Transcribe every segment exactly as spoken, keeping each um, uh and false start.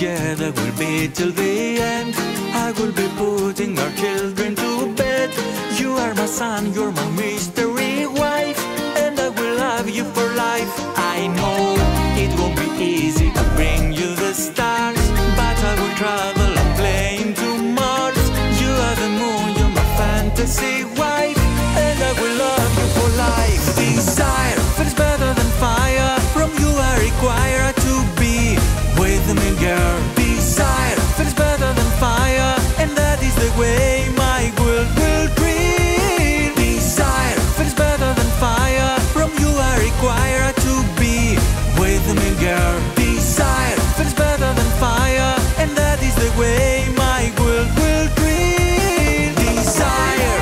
together will be till the end. I will be putting our children to bed. You are my son, you're my mystery wife, and I will love you for life. I know it won't be easy to bring you the stars, but I will travel on plane to Mars. You are the moon, you're my fantasy wife, and I will love you for life. Desire feels better than fire. From you I require to be with me, girl. Desire feels better than fire, and that is the way my world will dream. Desire feels better than fire. From you I require to be with me, girl. Desire feels better than fire, and that is the way my world will dream. Desire.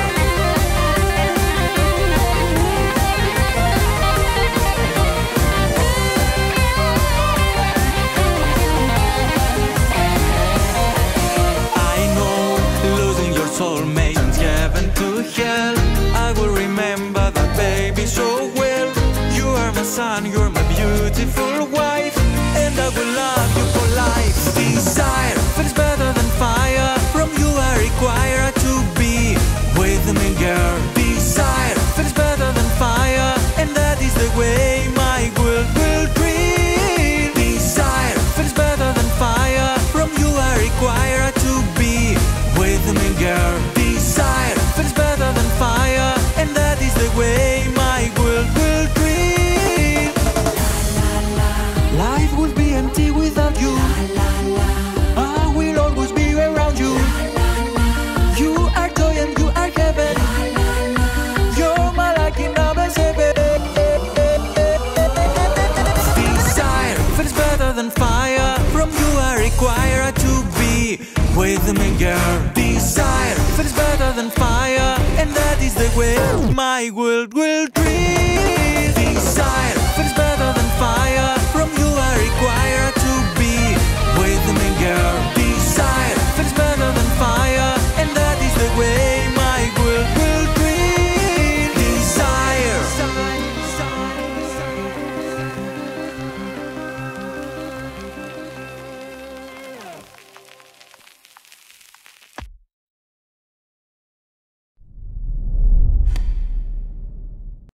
Soulmate turns heaven to hell. I will remember that baby so well. You are my son, you're my beautiful wife, and I will love you for life. Desire feels better than fire. From you I require to be with me, girl. Desire feels better than fire, and that is the way my world will dream. Desire feels better than fire. From you I require to be with me, girl. Desire feels better than fire, and that is the way my world will dream. Life would be empty without you. I will always be around you. You are joy and you are heaven. You're my lucky number seven. Desire feels better than fire. From you I require to be with me, girl. Desire feels better than fire, and that is the way my world will dream.